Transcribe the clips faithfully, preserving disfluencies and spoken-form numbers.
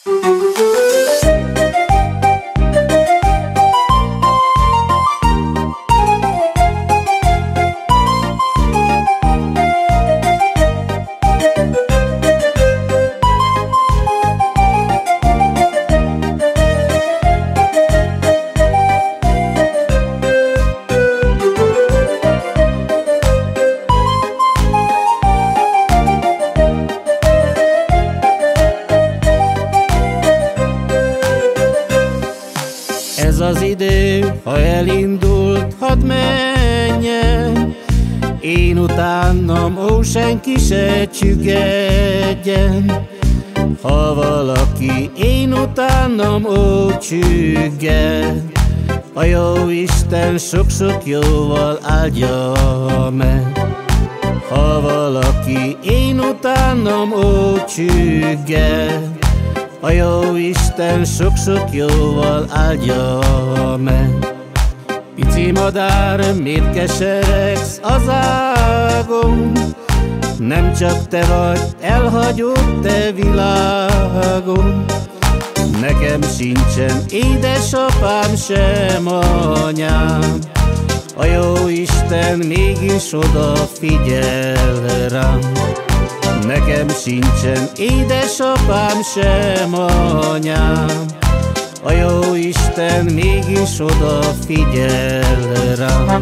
Ez az idő, ha elindult, hadd menjen, én utánam, ó, senki se csüggedjen. Ha valaki én utánam, ó, csügged, a jó Isten sok-sok jóval áldja meg. Ha valaki én utánam, ó, csügged, a jó Isten sok-sok jóval áldja meg. Pici madár, miért keseregsz az ágon? Nem csak te vagy elhagyott te világon. Nekem sincsen édesapám sem anyám, a jó Isten mégis odafigyel rám. Nekem sincsen édesapám sem anyám, a jó Isten mégis odafigyel rám.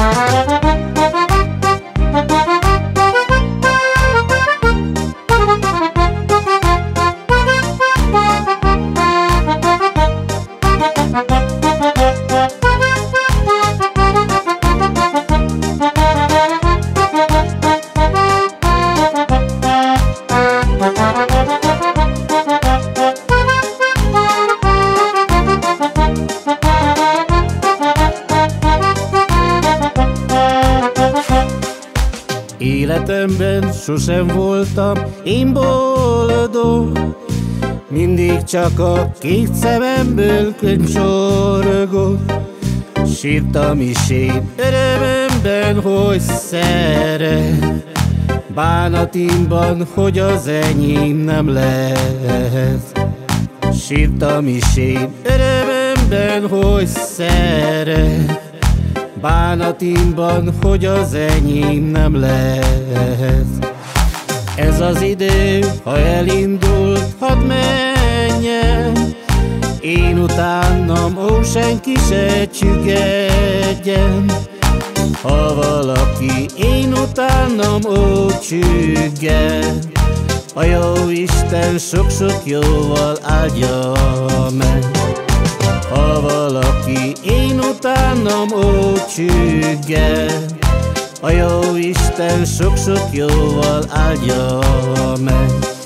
Életemben sosem voltam én boldog, mindig csak a két szememből könycsorgott. Sírtam is én örömömben, hogy szeret, bánatimban, hogy az enyém nem lehet. Sírtam is én örömömben, hogy szeret, bánatimban, hogy az enyém nem lehet. Ez az idő, ha elindult, hadd menjen, én utánam, ó, senki se csüggedjen. Ha valaki én utánam, ó, csügged, a jó Isten sok-sok jóval áldja meg. Ha valaki én utánam, ó, csügged, a jó Isten sok-sok jóval áldja meg.